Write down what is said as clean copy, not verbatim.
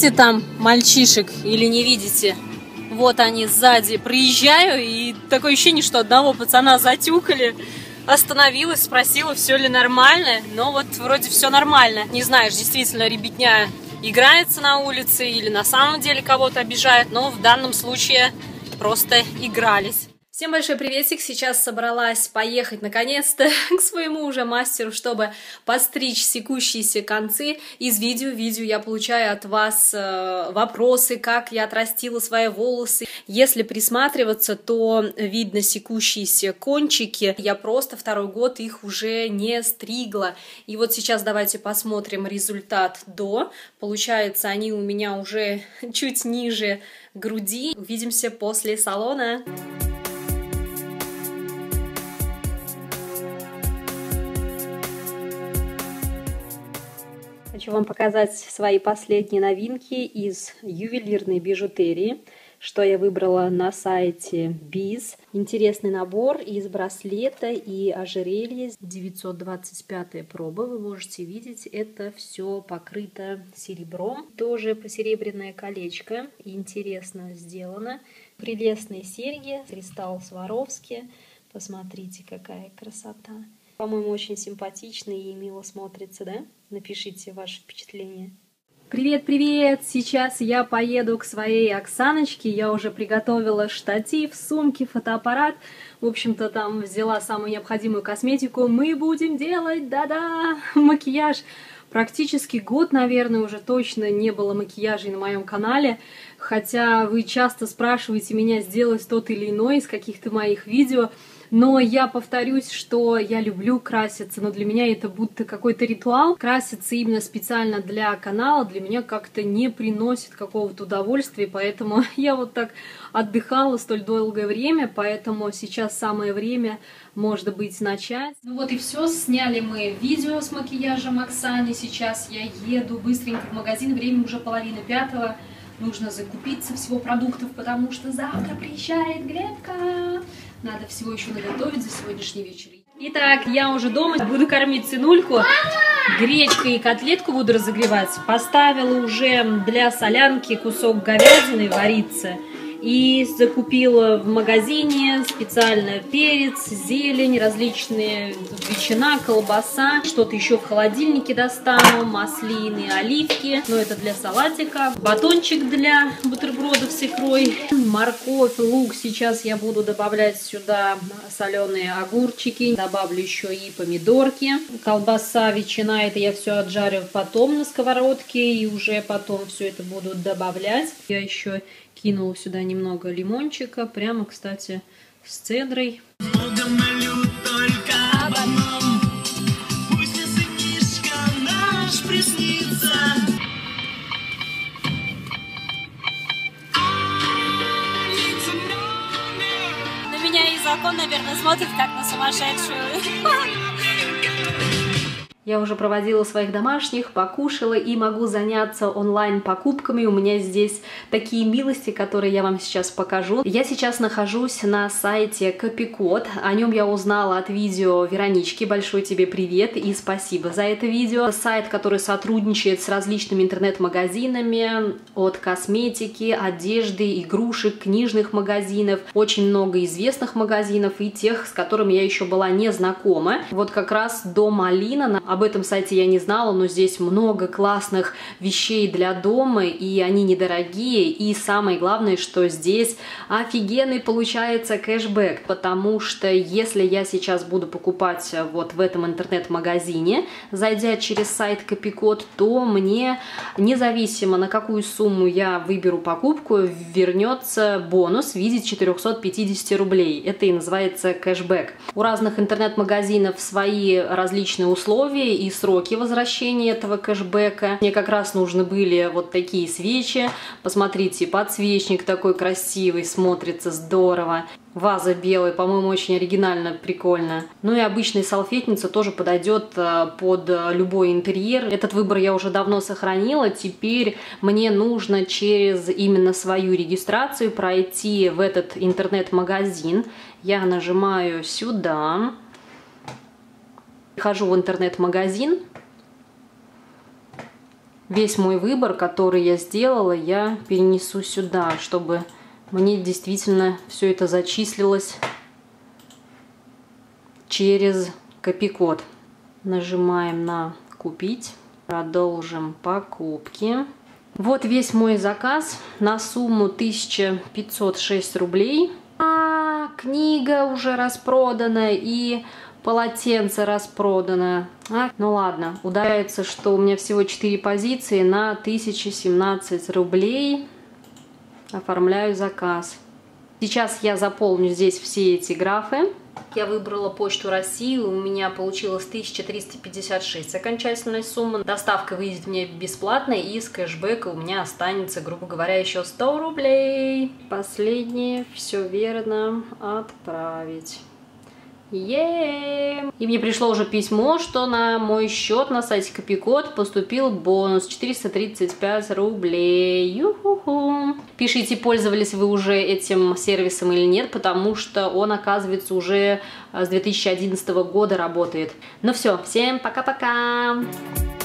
Видите там мальчишек или не видите? Вот они сзади. Приезжаю, и такое ощущение, что одного пацана затюкали. Остановилась, спросила, все ли нормально. Но вот вроде все нормально. Не знаешь, действительно, ребятня играется на улице или на самом деле кого-то обижает. Но в данном случае просто игрались. Всем большой приветик! Сейчас собралась поехать наконец-то к своему уже мастеру, чтобы подстричь секущиеся концы. Из видео я получаю от вас вопросы, как я отрастила свои волосы. Если присматриваться, то видно секущиеся кончики. Я просто второй год их уже не стригла. И вот сейчас давайте посмотрим результат до. Получается, они у меня уже чуть ниже груди. Увидимся после салона. Хочу вам показать свои последние новинки из ювелирной бижутерии, что я выбрала на сайте Biz. Интересный набор из браслета и ожерелья. 925 проба, вы можете видеть, это все покрыто серебром. Тоже посеребряное колечко, интересно сделано. Прелестные серьги, кристалл Сваровски. Посмотрите, какая красота. По-моему, очень симпатично и мило смотрится, да? Напишите ваши впечатления. Привет-привет! Сейчас я поеду к своей Оксаночке. Я уже приготовила штатив, сумки, фотоаппарат. В общем-то, там взяла самую необходимую косметику. Мы будем делать, да-да, макияж. Практически год, наверное, уже точно не было макияжей на моем канале. Хотя вы часто спрашиваете меня сделать тот или иной из каких-то моих видео. Но я повторюсь, что я люблю краситься, но для меня это будто какой-то ритуал. Краситься именно специально для канала для меня как-то не приносит какого-то удовольствия, поэтому я вот так отдыхала столь долгое время, поэтому сейчас самое время, может быть, начать. Ну вот и все, сняли мы видео с макияжем Оксане, сейчас я еду быстренько в магазин, время уже 4:30. Нужно закупиться всего продуктов, потому что завтра приезжает Глебка. Надо всего еще наготовить за сегодняшний вечер. Итак, я уже дома, буду кормить сынульку. Гречкой и котлетку буду разогревать. Поставила уже для солянки кусок говядины вариться. И закупила в магазине специально перец, зелень, различные ветчина, колбаса. Что-то еще в холодильнике достану, маслины, оливки. Но это для салатика. Батончик для бутербродов с икрой. Морковь, лук. Сейчас я буду добавлять сюда соленые огурчики. Добавлю еще и помидорки. Колбаса, ветчина, это я все отжарю потом на сковородке. И уже потом все это буду добавлять. Я еще кинула сюда немного лимончика, прямо, кстати, с цедрой. На меня и закон, наверное, смотрит как на сумасшедшую. Я уже проводила своих домашних, покушала и могу заняться онлайн-покупками. У меня здесь такие милости, которые я вам сейчас покажу. Я сейчас нахожусь на сайте Копикод. О нем я узнала от видео Веронички. Большой тебе привет и спасибо за это видео. Сайт, который сотрудничает с различными интернет-магазинами, от косметики, одежды, игрушек, книжных магазинов. Очень много известных магазинов и тех, с которыми я еще была не знакома. Вот как раз Дом Алина. Об этом сайте я не знала, но здесь много классных вещей для дома, и они недорогие, и самое главное, что здесь офигенный получается кэшбэк, потому что если я сейчас буду покупать вот в этом интернет-магазине, зайдя через сайт Копикод, то мне, независимо на какую сумму я выберу покупку, вернется бонус в виде 450 рублей. Это и называется кэшбэк. У разных интернет-магазинов свои различные условия и сроки возвращения этого кэшбэка. Мне как раз нужны были вот такие свечи. Посмотрите, подсвечник такой красивый, смотрится здорово. Ваза белая, по-моему, очень оригинально, прикольно. Ну и обычная салфетница тоже подойдет под любой интерьер. Этот выбор я уже давно сохранила. Теперь мне нужно через именно свою регистрацию пройти в этот интернет-магазин. Я нажимаю сюда. Хожу в интернет-магазин. весь мой выбор, который я сделала, я перенесу сюда, чтобы мне действительно все это зачислилось через копикод. Нажимаем на «Купить». Продолжим покупки. Вот весь мой заказ на сумму 1506 рублей. Книга уже распродана и полотенце распродано. Ну ладно, ударяется, что у меня всего 4 позиции на 1017 рублей. Оформляю заказ. Сейчас я заполню здесь все эти графы. Я выбрала Почту России, у меня получилось 1356 окончательная сумма. Доставка выйдет мне бесплатно, и с кэшбэка у меня останется, грубо говоря, еще 100 рублей. Последнее, все верно, отправить. И мне пришло уже письмо, что на мой счет на сайте Копикод поступил бонус 435 рублей. Ю-ху-ху. Пишите, пользовались вы уже этим сервисом или нет, потому что он, оказывается, уже с 2011 года работает. Ну все, всем пока-пока!